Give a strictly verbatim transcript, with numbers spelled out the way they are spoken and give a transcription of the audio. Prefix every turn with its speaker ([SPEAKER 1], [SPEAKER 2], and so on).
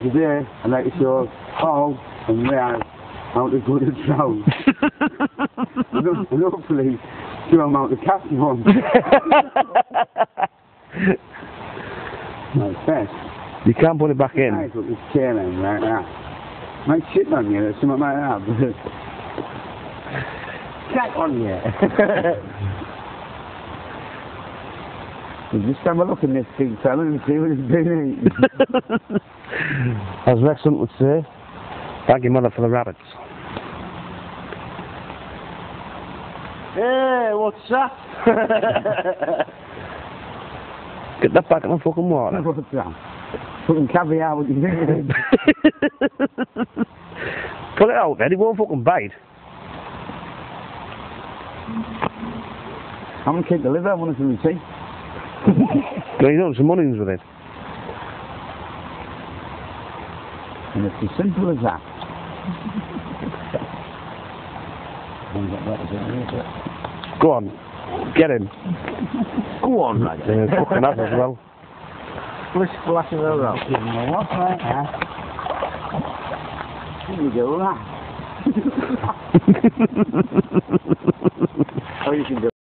[SPEAKER 1] today, and like to show how and where how to go to drown. and, and hopefully, show them how to catch one. Like that.
[SPEAKER 2] You can't put it back in.
[SPEAKER 1] Nice with this tail end like that. Might shit on you or something like that, but check on you. You just have a look at this big fella and see what it's been eating.
[SPEAKER 2] As Rexon would say, thank your mother for the rabbits.
[SPEAKER 1] Hey, what's that?
[SPEAKER 2] Get that back in the fucking water.
[SPEAKER 1] What's that? Fucking caviar, what you think?
[SPEAKER 2] Pull it out then, it won't fucking bite.
[SPEAKER 1] I'm gonna keep the liver, I want to see.
[SPEAKER 2] No, you don't, some onions with it.
[SPEAKER 1] And it's as simple as that.
[SPEAKER 2] Go on, get him.
[SPEAKER 1] Go on, right
[SPEAKER 2] Yeah, fucking has as well.
[SPEAKER 1] Splish splashing around. Give him a wash like that. Here you go, that. Oh, you can do